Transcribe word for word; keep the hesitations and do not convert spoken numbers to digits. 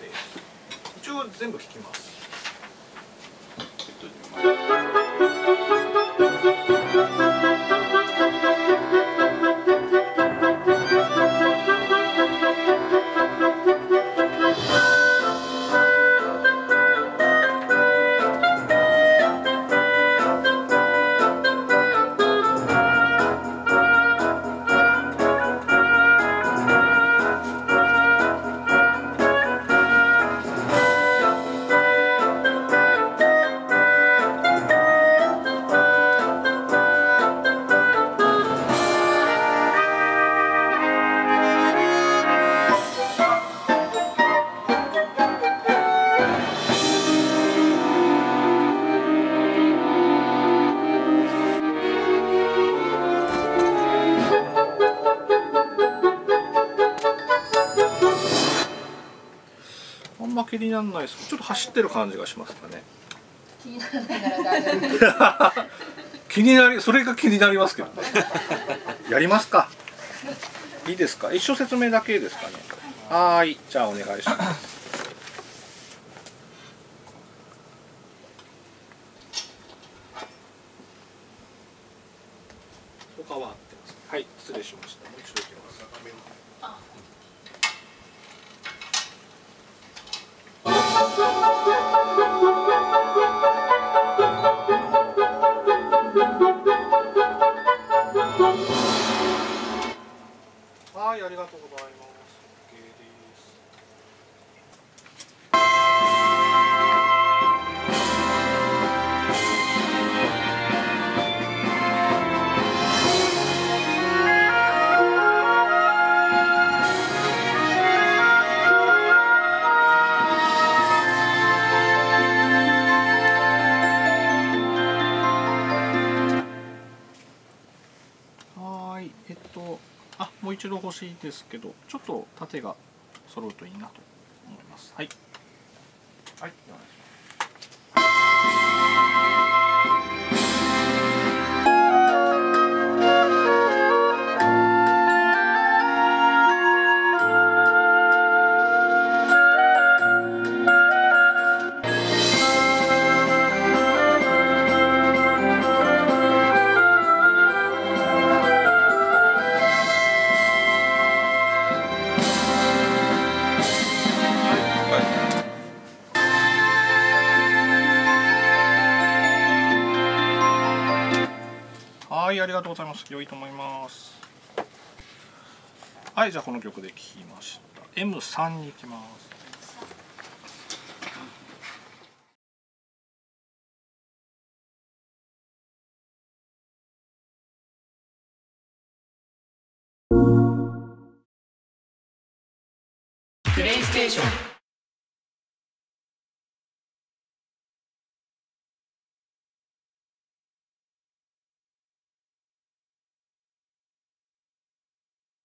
です。一応全部弾きます。あんま気にならないです。ちょっと走ってる感じがしますかね。 気にならないなら大丈夫。 気になり、それが気になりますけどね。やりますか。いいですか。一緒説明だけですかね。はい、じゃあお願いします。他は合ってます。はい、失礼しました。もう一度いきます。はい、ありがとうございます。OK です。はい、えっと、あ、もう一度欲しいですけど、ちょっと縦が揃うといいなと思います。はい。はい、お願いします。はい、ありがとうございます。良いと思います。はい、じゃあこの曲で聴きました。エムスリー に行きます。 プレイステーション。